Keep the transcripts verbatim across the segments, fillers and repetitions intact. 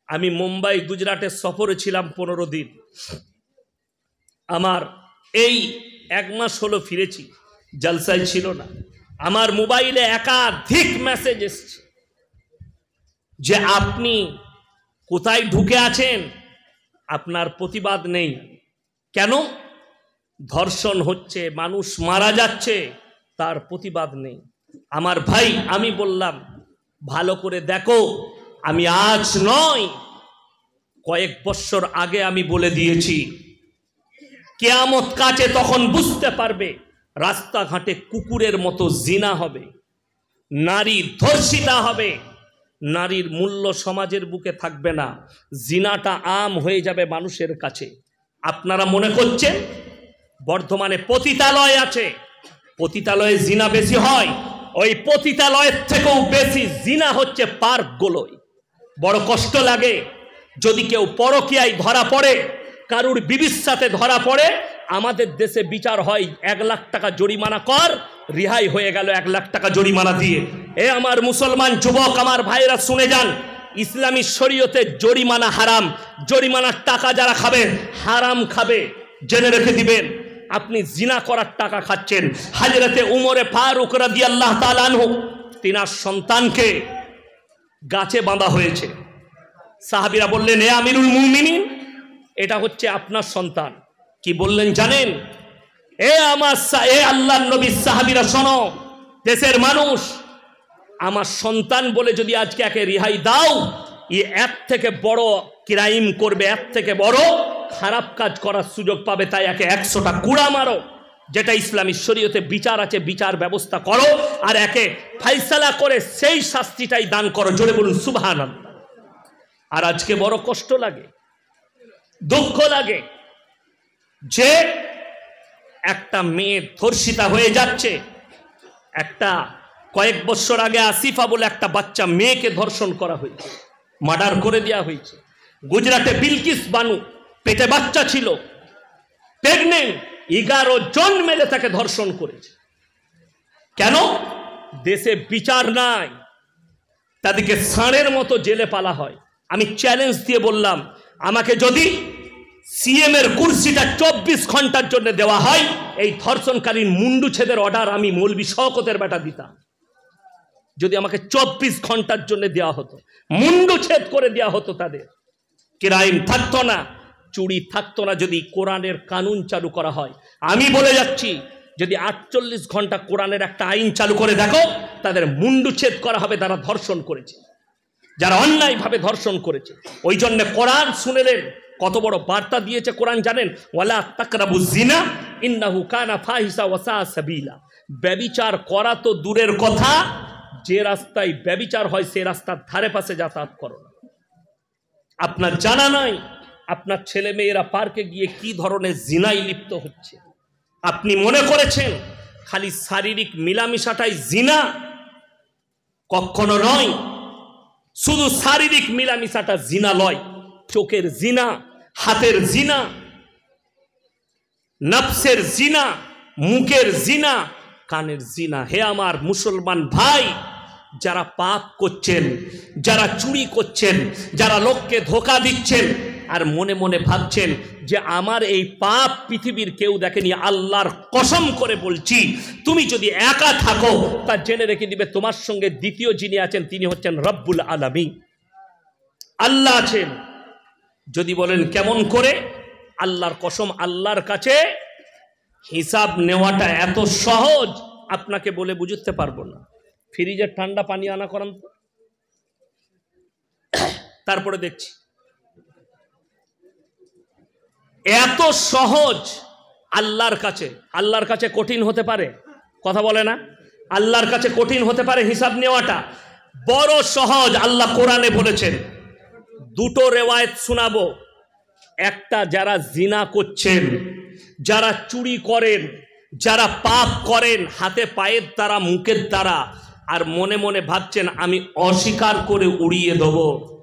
আমি মুম্বাই গুজরাটের সফরে ছিলাম পনেরো দিন। আমার এই এক মাস হলো ফিরেছি, জলসায় ছিল না। আমার মোবাইলে একাধিক মেসেজ এসছে যে আপনি কোথায় ঢুকে আছেন, আপনার প্রতিবাদ নেই কেন? ধর্ষণ হচ্ছে, মানুষ মারা যাচ্ছে, তার প্রতিবাদ নেই। আমার ভাই, আমি বললাম ভালো করে দেখো, আমি আজ নয় কয়েক বছর আগে আমি বলে দিয়েছি, কিয়ামত কাছে তখন বুঝতে পারবে রাস্তাঘাটে কুকুরের মতো জিনা হবে, নারী ধর্ষিতা হবে, নারীর মূল্য সমাজের বুকে থাকবে না, জিনাটা আম হয়ে যাবে মানুষের কাছে। আপনারা মনে করছেন বর্ধমানে পতিতালয় আছে, পতিতালয়ে জিনা বেশি হয়? ওই পতিতালয়ের থেকেও বেশি জিনা হচ্ছে পার্কগুলোয়। বড় কষ্ট লাগে যদি কেউ পরকীয়ায় ধরা পড়ে, কারুর বিবির সাথে ধরা পড়ে, আমাদের দেশে বিচার হয় এক লাখ টাকা জরিমানা কর, রিহাই হয়ে গেল এক লাখ টাকা জরিমানা দিয়ে। এ আমার মুসলমান যুবক, আমার ভাইরা শুনে যান, ইসলামী শরীয়তে জরিমানা হারাম, জরিমানার টাকা যারা খাবে হারাম খাবে, জেনে রেখে দিবেন। আপনি জিনা করার টাকা খাচ্ছেন। হযরতে উমরে ফারুক রাদিয়াল্লাহু তাআলা আনহু, তিনার সন্তানকে গাছে বাঁধা হয়েছে। সাহাবীরা বললেন, হে আমিরুল মুমিনিন, এটা হচ্ছে আপনার সন্তান। কি বললেন জানেন? এ আমার এ আল্লাহর নবী সাহাবীরা শোনো, দেশের মানুষ, আমার সন্তান বলে যদি আজকে একে রিহাই দাও, ই এর থেকে বড় ক্রাইম করবে, এর থেকে বড় খারাপ কাজ করার সুযোগ পাবে, তাই একে একশোটা কুড়া মারো। যেটা ইসলামী শরীয়তে বিচার আছে, বিচার ব্যবস্থা করো, আর একে ফাইসালা করে সেই শাস্তিটাই দান করো। জোরে বলুন সুবহানাল্লাহ। আর আজকে বড় কষ্ট লাগে, দুঃখ লাগে যে একটা মেয়ে ধর্ষিতা হয়ে যাচ্ছে। একটা কয়েক বছর আগে আসিফা বলে একটা বাচ্চা মেয়েকে ধর্ষণ করা হয়েছে, মার্ডার করে দেওয়া হয়েছে। গুজরাটে বিলকিস বানু, পেটে বাচ্চা ছিল, প্রেগনেন্ট, এগারো জন মেলে তাকে ধর্ষণ করেছে। কেন? দেশে বিচার নাই, তাদেরকে ষাঁড়ের মতো জেলে পালা হয়। আমি চ্যালেঞ্জ দিয়ে বললাম, আমাকে যদি সিএম এর কুর্সিটা চব্বিশ ঘন্টার জন্য দেওয়া হয়, এই ধর্ষণকারীর মুন্ডু ছেদের অর্ডার আমি মৌলবি শওকতের বেটা দিতাম। যদি আমাকে চব্বিশ ঘন্টার জন্য দেওয়া হতো, মুন্ডু ছেদ করে দেওয়া হতো, তাদের ক্রাইম থাকতো না, চুরি থাকতো না, যদি কোরআনের কানুন চালু করা হয়। আমি বলে যাচ্ছি, যদি আটচল্লিশ ঘন্টা কোরআনের একটা আইন চালু করে দেখো, তাদের মুন্ডু ছেদ করা হবে যারা ধর্ষণ করেছে, যারা অন্যায়ভাবে ধর্ষণ করেছে। ওই জন্য কোরআন শুনেলেন, কত বড় বার্তা দিয়েছে কোরআন জানেন? ওয়ালা তাকরাবু জিনা ইন্নাহু কানা ফাহিশা ওয়া সা সাবিলা। ব্যভিচার করা তো দূরের কথা, যে রাস্তায় ব্যভিচার হয় সে রাস্তার ধারে পাশে যাতায়াত করো না। আপনার জানা নাই আপনার ছেলে মেয়েরা পার্কে গিয়ে কি ধরনের জিনায় লিপ্ত হচ্ছে। আপনি মনে করেছেন খালি শারীরিক মিলামিশাটাই জিনা? কখনো নয়। শুধু শারীরিক মিলামিশাটা জিনা নয়, চোখের জিনা, হাতের জিনা, নফসের জিনা, মুখের জিনা, কানের জিনা। হে আমার মুসলমান ভাই, যারা পাপ করছেন, যারা চুরি করছেন, যারা লোককে ধোঁকা দিচ্ছেন, আর মনে মনে ভাবছেন যে আমার এই পাপ পৃথিবীর কেউ দেখেনি, আল্লাহর কসম করে বলছি, তুমি যদি একা থাকো তা জেনে রেখে দিবে তোমার সঙ্গে দ্বিতীয় যিনি আছেন তিনি হচ্ছেন রব্বুল আলামিন, আল্লাহ আছেন। যদি বলেন কেমন করে, আল্লাহর কসম, আল্লাহর কাছে হিসাব নেওয়াটা এত সহজ আপনাকে বলে বুঝতে পারবো না। ফ্রিজের ঠান্ডা পানি আনা করান তো, তারপরে দেখছি। এত সহজ আল্লাহর কাছে। আল্লাহর কাছে কঠিন হতে পারে? কথা বলে না, আল্লাহর কাছে কঠিন হতে পারে হিসাব নেওয়াটা? বড় সহজ। আল্লাহ কোরআনে বলেছেন, দুটো রেওয়ায়েত শোনাবো। একটা, যারা জিনা করছেন, যারা চুরি করেন, যারা পাপ করেন হাতে পায়ের দ্বারা, মুখের দ্বারা, আর মনে মনে ভাবছেন আমি অস্বীকার করে উড়িয়ে দেব।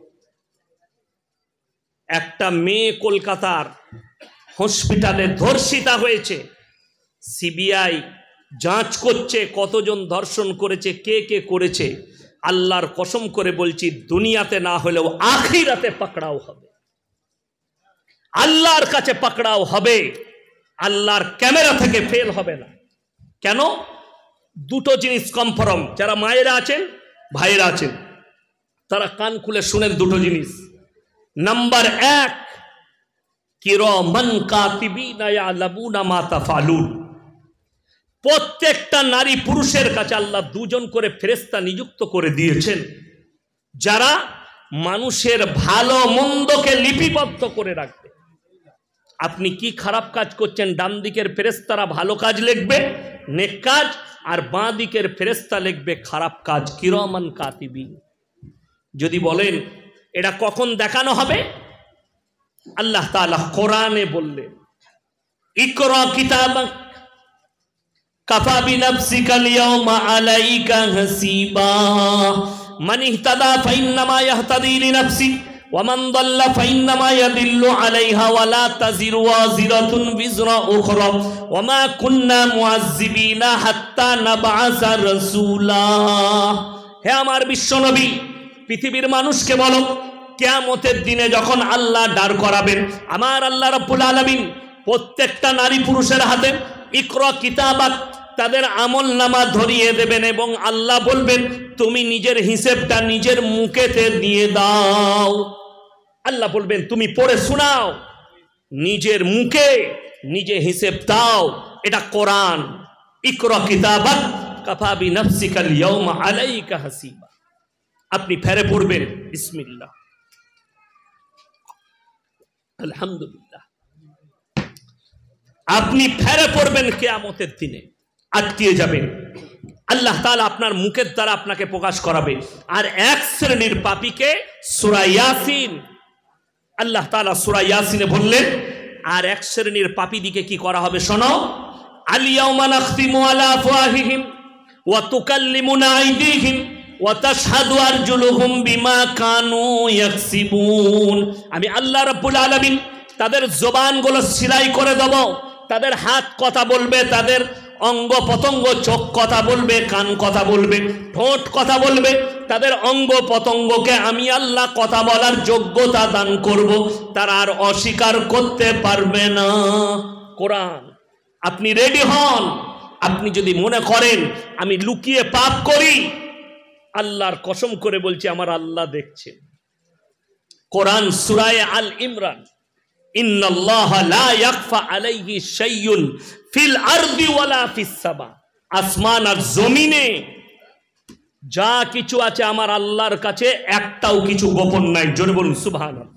একটা মেয়ে কলকাতার হসপিটালে ধর্ষিতা হয়েছে, সিবিআই যাঞ্চ করছে কতজন ধর্ষণ করেছে, কে কে করেছে। আল্লাহর কসম করে বলছি, দুনিয়াতে না হলেও আখিরাতে পাকড়াও হবে, আল্লাহর কাছে পাকড়াও হবে, আল্লাহর ক্যামেরা থেকে ফেল হবে না। কেন? দুটো জিনিস কনফার্ম। যারা মায়েরা আছেন, ভাইয়েরা আছেন, তারা কান খুলে শুনেন দুটো জিনিস। নাম্বার এক, কিরামান কাতিবিনা ইয়ালামুনা মা তাফআলুন। প্রত্যেকটা নারী পুরুষের কাছে আল্লাহ দুজন করে ফেরেশতা নিযুক্ত করে দিয়েছেন, যারা মানুষের ভালো মন্দকে লিপিবদ্ধ করে রাখবে। আপনি কি খারাপ কাজ করছেন, ডান দিকের ফেরেশতারা ভালো কাজ লিখবে, নেক কাজ, আর বাঁ দিকের ফেরেশতা লিখবে খারাপ কাজ, কিরামান কাতিবিন। যদি বলেন এটা কখন দেখানো হবে, আল্লাহ তাআলা কোরআনে বললেন, ইকরা কিতাবাক কাফা বিনাফসিকা আল-ইয়াওমা আলাইকা হাসিবা মান ইহতাদা ফাইন্নামা ইয়াহতাদি লিনাফসি ওয়া মান দাল্লা ফাইন্নামা ইয়াদিল্লু আলাইহা ওয়া লা তাজিরু ওয়াজিরাতুন বিজরা উখরা ওয়া মা কুন্না মুআযযিবিনা হাত্তা নাবআসা রাসূলা। হে আমার বিশ্বনবী, পৃথিবীর মানুষকে বলো, কিয়ামতের দিনে যখন আল্লাহ দাঁড় করাবেন, আমার আল্লাহ রাব্বুল আলামিন প্রত্যেকটা নারী পুরুষের হাতে ইকরা কিতাবাক, তাদের আমল নামা ধরিয়ে দেবেন এবং আল্লাহ বলবেন, তুমি নিজের হিসেবটা নিজের মুখেতে দিয়ে দাও। আল্লাহ বলবেন, তুমি পড়ে শোনাও, নিজের মুখে নিজে হিসেব দাও। এটা কোরআন। ইকরা কিতাবাক কাফা বিনাফসিকা আল-ইয়াওমা আলাইকা হাসিবা। আপনি ফেরে পড়বেন, বিসমিল্লাহ, আলহামদুলিল্লাহ। আপনি ফেরে পড়বেন কিয়ামতের দিনে, আটকিয়ে যাবেন। আল্লাহ তাআলা আপনার মুখের দ্বারা আপনাকে প্রকাশ করাবে। আর এক শ্রেণীর পাপীকে সূরা ইয়াসিন, আল্লাহ তাআলা সূরা ইয়াসিনে বললেন, আর এক শ্রেণীর পাপীদিকে কি করা হবে শোনো, আল ইয়াওমা নাখতিমু আলা আফওয়াহিহিম ওয়া তুকাল্লিমুনা আইদিহিম ওয়া তাশহাদু আরজুলুহুম বিমা কানু ইয়াকসিবুন। আমি আল্লাহ রাব্বুল আলামিন তাদের জবানগুলো সেলাই করে দেব, তাদের হাত কথা বলবে, তাদের অঙ্গ পতঙ্গ, চোখ কথা বলবে, কান কথা বলবে, ঠোঁট কথা বলবে, তাদের অঙ্গ পতঙ্গকে আমি আল্লাহ কথা বলার যোগ্যতা দান করব, তারা আর অস্বীকার করতে পারবে না। কোরআন। আপনি রেডি হন। আপনি যদি মনে করেন আমি লুকিয়ে পাপ করি, আল্লাহর কসম করে বলছি আমার আল্লাহ দেখছেন। কোরআন সূরা আল ইমরান, ইন্নাল্লাহা লা ইয়াখফা আলাইহি শাইউন ফিল আরদি ওয়ালা ফিস সামা। আসমান আর জমিনে যা কিছু আছে আমার আল্লাহর কাছে একটাও কিছু গোপন নাই। জোরে বলুন সুবহানাল্লাহ।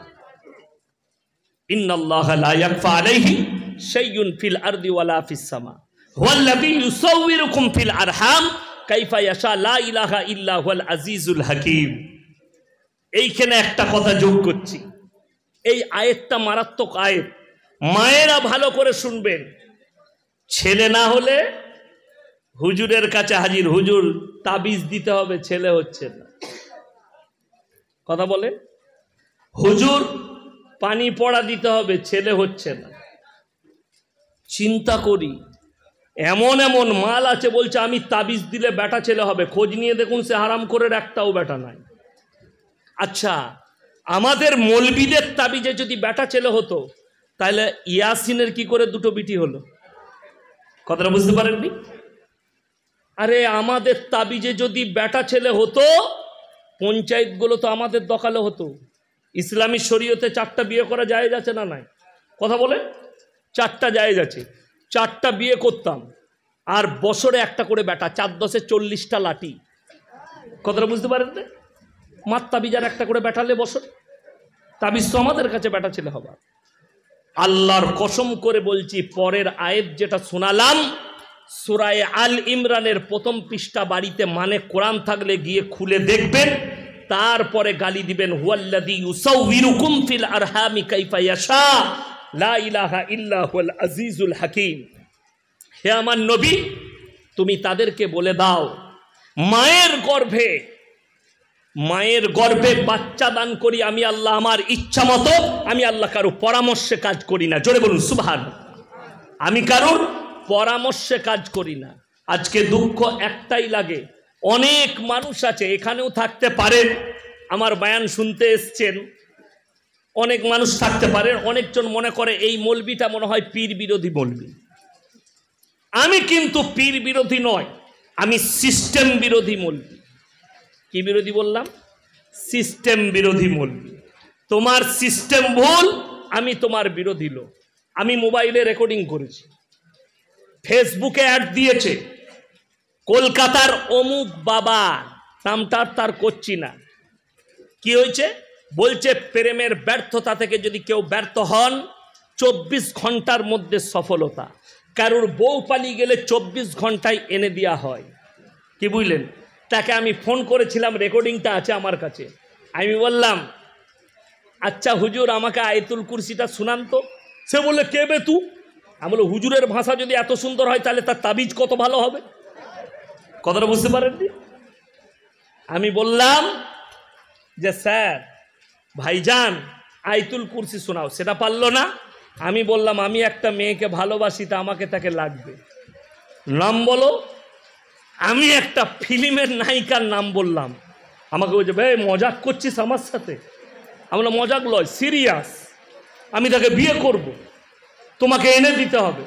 ইন্নাল্লাহা লা ইয়াখফা আলাইহি শাইউন ফিল আরদি ওয়ালা ফিস সামা হুয়াল্লাযী ইউসাউবিরুকুম ফিল আরহাম কাইফা ইয়াশা লা ইলাহা ইল্লা হুয়াল আজিজুল হাকীম। এইখানে একটা কথা যোগ করছি, এই আয়াতটা মারাত্মক আয়াত। মায়েরা ভালো করে শুনবেন। ছেলে না হলে হুজুরের কাছে হাজির, হুজুর তাবিজ দিতে হবে, ছেলে হচ্ছে না। কথা বলেন। হুজুর পানি পড়া দিতে হবে, ছেলে হচ্ছে না। চিন্তা করি, এমন এমন মাল আছে বলছে আমি তাবিজ দিলে বেটা ছেলে হবে। খোঁজ নিয়ে দেখুন সে হারাম করে একটাও বেটা নাই। আচ্ছা, আমাদের মৌলবীদের তাবিজে যদি বেটা ছেলে হতো, তাহলে ইয়াসিনের কি করে দুটো বিটি হলো? কথাটা বুঝতে পারেননি? আরে আমাদের তাবিজে যদি বেটা ছেলে হতো, পঞ্চায়েতগুলো তো আমাদের দখলে হতো। ইসলামী শরীয়তে চারটা বিয়ে করা জায়েজ আছে না নাই? কথা বলে, চারটা জায়েজ আছে। চারটা বিয়ে করতাম, আর বছরে একটা করে বেটা, চার দশে চল্লিশটা লাঠি। কথাটা বুঝতে পারেন না? মার তাবিজ আর একটা করে বেটালে বছর, তাবিজ তো আমাদের কাছে বেটা ছেলে হবার। আল্লাহর কসম করে বলছি, পরের আয়াত যেটা শোনালাম সূরা আল ইমরানের প্রথম পৃষ্ঠা, বাড়িতে মানে কোরআন থাকলে গিয়ে খুলে দেখবেন, তারপরে গালি দিবেন, হুয়াল্লাযী ইউসাউবিরুকুম ফিল আরহামি কাইফা ইয়াশা লা ইলাহা ইল্লা হুয়াল আজিজুল হাকীম। হে আমার নবী, তুমি তাদেরকে বলে দাও, মায়ের গর্ভে মায়ের গর্ভে বাচ্চা দান করি আমি আল্লাহ আমার ইচ্ছা মতো। আমি আল্লাহ কারো পরামর্শে কাজ করি না। জোরে বলুন সুবহানাল্লাহ। আমি কারোর পরামর্শে কাজ করি না। আজকে দুঃখ একটাই লাগে, অনেক মানুষ আছে, এখানেও থাকতে পারেন, আমার বয়ান শুনতে এসছেন, অনেক মানুষ থাকতে পারেন, অনেকজন মনে করে এই মৌলবিটা মনে হয় পীর বিরোধী মৌলবি। আমি কিন্তু পীর বিরোধী নয়, আমি সিস্টেম বিরোধী মৌলবি। কি বিরোধী বললাম? সিস্টেম বিরোধী মৌলবি। তোমার সিস্টেম ভুল, আমি তোমার বিরোধী লোক। আমি মোবাইলে রেকর্ডিং করেছি, ফেসবুকে অ্যাড দিয়েছে, কলকাতার অমুক বাবা, নামটা তার করছি না, কি হয়েছে বলছে, প্রেমের ব্যর্থতা থেকে যদি কেউ ব্যর্থ হন, চব্বিশ ঘন্টার মধ্যে সফলতা। কারোর বউ পালিয়ে গেলে চব্বিশ ঘন্টায় এনে দেওয়া হয়। কি বুঝলেন? তাকে আমি ফোন করেছিলাম, রেকর্ডিংটা আছে আমার কাছে। আমি বললাম, আচ্ছা হুজুর, আমাকে আয়াতুল কুরসিটা শুনান তো। সে বললে, কে বে তু? আমি বললাম, হুজুরের ভাষা যদি এত সুন্দর হয় তাহলে তার তাবিজ কত ভালো হবে। কথাটা বুঝতে পারেননি? আমি বললাম যে স্যার, ভাইজান আয়াতুল কুরসি শোনাও, সেটা পারলো না। আমি বললাম, আমি একটা মেয়েকে ভালোবাসি, তা আমাকে তাকে লাগবে, নাম বলো। আমি একটা ফিল্মের নায়িকার নাম বললাম, আমাকে বলছে, ভাই মজাক করছিস আমার সাথে? আমি বললাম, মজাক লয়, সিরিয়াস, আমি তাকে বিয়ে করব, তোমাকে এনে দিতে হবে।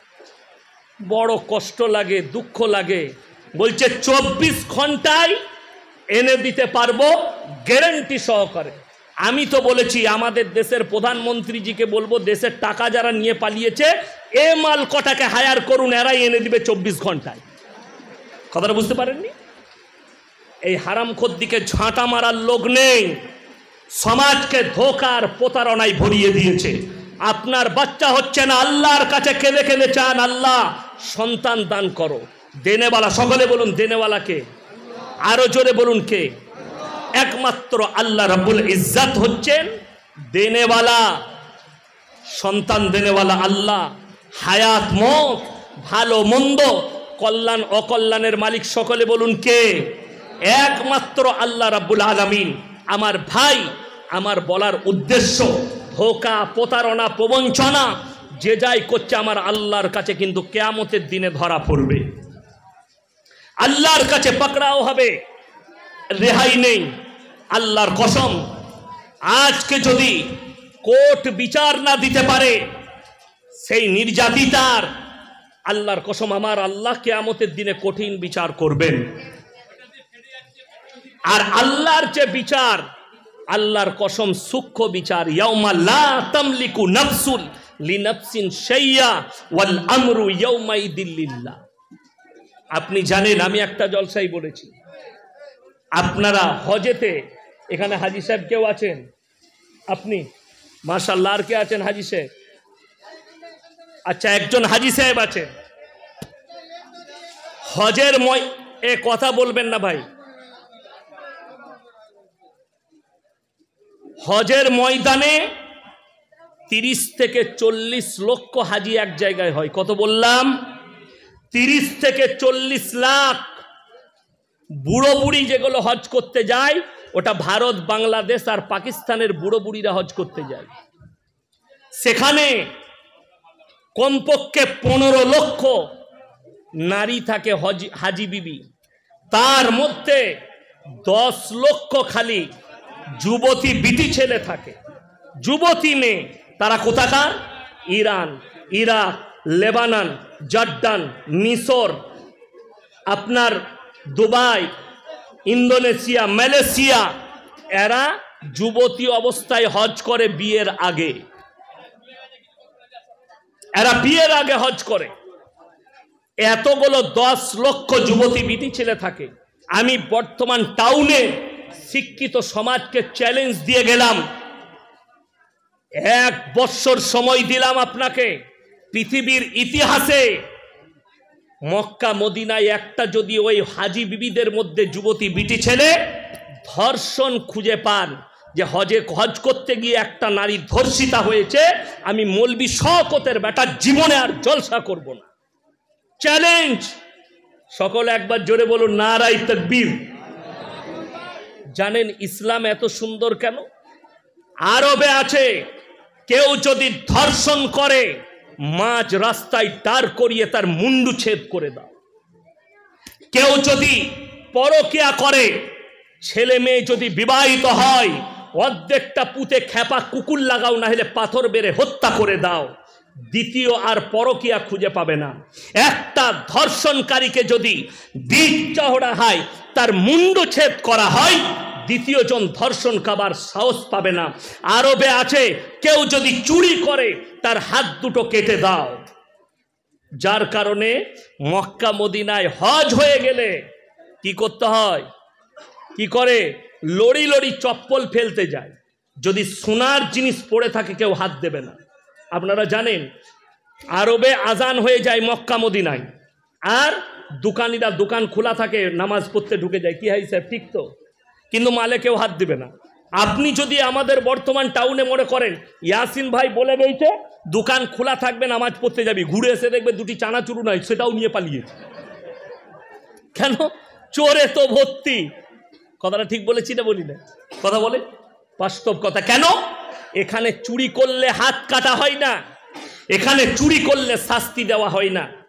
বড় কষ্ট লাগে, দুঃখ লাগে। বলছে চব্বিশ ঘন্টায় এনে দিতে পারবো, গ্যারান্টি সহকারে। আমি তো বলেছি আমাদের দেশের প্রধানমন্ত্রীজিকে বলবো, দেশের টাকা যারা নিয়ে পালিয়েছে এ মাল কটাকে হায়ার করুন, এরাই এনে দিবে চব্বিশ ঘন্টায়। কথাটা বুঝতে পারেননি? এই হারামখোরদিকে ঝাঁটা মারার লোক নেই, সমাজকে ধোকার প্রতারণায় ভরিয়ে দিয়েছে। আপনার বাচ্চা হচ্ছে না, আল্লাহর কাছে কেঁদে কেঁদে চান, আল্লাহ সন্তান দান করো। দেনেওয়ালা, সকলে বলুন দেনেওয়ালা কে? আরো জোরে বলুন কে? একমাত্র আল্লাহ রাব্বুল ইজ্জত হচ্ছেন দেনেওয়ালা, সন্তান দেনেওয়ালা আল্লাহ। হায়াত, মত, ভালো মন্দ, কল্যাণ অকল্যাণের মালিক সকলে বলুন কে? একমাত্র আল্লাহ রাব্বুল আলামিন। আমার ভাই, আমার বলার উদ্দেশ্য, ধোঁকা, প্রতারণা, প্রবঞ্চনা যে যাই করছে আমার আল্লাহর কাছে কিন্তু কিয়ামতের দিনে ধরা পড়বে, আল্লাহর কাছে পাকড়াও হবে, রেহাই নেই। আল্লাহর কসম, আজকে যদি কোর্ট বিচার না দিতে পারে সেই নির্যাতিতার, আল্লাহর কসম আমার আল্লাহ কিয়ামতের দিনে কঠিন বিচার করবেন। আর আল্লাহর যে বিচার, আল্লাহর কসম সূক্ষ্ম বিচার। ইয়াউমা লা তামলিকু নাফসুন লিনাফসিন শাইয়া ওয়াল আমরু ইয়াউমাইদিন লিল্লাহ। আপনি জানেন, আমি একটা জলসাই বলেছি, আপনারা হজেতে, এখানে হাজী সাহেব কেউ আছেন? আপনি মাশাআল্লাহ, আর কে আছেন হাজী সাহেব? আচ্ছা, একজন হাজী সাহেব আছেন। হজের ময় এ কথা বলবেন না ভাই। হজের ময়দানে তিরিশ থেকে চল্লিশ লক্ষ হাজি এক জায়গায় হয়। কত বললাম? তিরিশ থেকে চল্লিশ লাখ। বুড়ো বুড়ি যেগুলো হজ করতে যায়, ওটা ভারত, বাংলাদেশ আর পাকিস্তানের বুড়ো বুড়িরা হজ করতে যায়। সেখানে কমপক্ষে পনেরো লক্ষ নারী থাকে হজ হাজি বিবি, তার মধ্যে দশ লক্ষ খালি যুবতী বিটি ছেলে থাকে, যুবতী মেয়ে। তারা কোথাকার? ইরান, ইরাক, লেবানন, জর্ডান, মিশর, আপনার দুবাই, ইন্দোনেশিয়া, মালয়েশিয়া। এরা যুবতী অবস্থায় হজ করে বিয়ের আগে, এরা বিয়ের আগে হজ করে। এতগুলো দশ লক্ষ যুবতী বিটি ছেলে থাকে। আমি বর্তমান টাউনে শিক্ষিত সমাজকে চ্যালেঞ্জ দিয়ে গেলাম, এক বছর সময় দিলাম আপনাকে, পৃথিবীর ইতিহাসে মক্কা মদিনায় একটা যদি ওই হাজি বিবিদের মধ্যে যুবতী বিটি ছেলে ধর্ষণ খুঁজে পান, যে হজে হজ করতে গিয়ে একটা নারী ধর্ষিতা হয়েছে, আমি মৌলবি শওকতের বেটার জীবনে আর জলসা করব না। চ্যালেঞ্জ। সকলে একবার জোরে বলুন নারায়ে তাকবীর। জানেন ইসলাম এত সুন্দর কেন? আরবে আছে, কেউ যদি ধর্ষণ করে মাঝ রাস্তায় দাঁড় করিয়ে তার মুন্ডু ছেদ করে দাও। কেউ যদি পরকিয়া করে, ছেলে মেয়ে যদি বিবাহিত হয়, অর্ধেকটা পুঁতে খেপা কুকুর লাগাও, না হলে পাথর বেড়ে হত্যা করে দাও। দ্বিতীয় আর পরকিয়া খুঁজে পাবে না। একটা ধর্ষণকারীকে যদি দিক চওড়া হয়, তার মুন্ডু ছেদ করা হয়, দ্বিতীয় জন ধর্ষণ কাবার সাহস পাবে না। আরবে আছে, কেউ যদি চুরি করে তার হাত দুটো কেটে দাও। যার কারণে মক্কা মদিনায় হজ হয়ে গেলে কি করতে হয়? কি করে? লড়ি লড়ি চপ্পল ফেলতে যায়। যদি সোনার জিনিস পড়ে থাকে কেউ হাত দেবে না। আপনারা জানেন, আরবে আজান হয়ে যায় মক্কা মদিনায়, আর দোকানিরা দোকান খোলা থাকে, নামাজ পড়তে ঢুকে যায়। কি হয় স্যার? ঠিক তো? কিন্তু মালে কেউ হাত দিবে না। আপনি যদি আমাদের বর্তমান টাউনে মনে করেন ইয়াসিন ভাই বলে গেছে দোকান খোলা থাকবে, নামাজ পড়তে যাবি, ঘুরে এসে দেখবে দুটি চানাচুরু নাই, সেটাও নিয়ে পালিয়েছে। কেন? চোরে তো ভর্তি। কথাটা ঠিক বলেছি না বলি না? কথা বলে বাস্তব কথা। কেন? এখানে চুরি করলে হাত কাটা হয় না, এখানে চুরি করলে শাস্তি দেওয়া হয় না।